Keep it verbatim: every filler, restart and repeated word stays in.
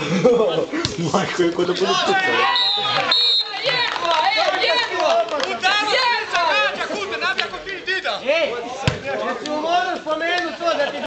Majko, je kod da budu pucali. Jedva, e, jedva! Udaro srca gađa, kude, nabija ko ti dida! Ej, ja ću moram spomenuti to da ti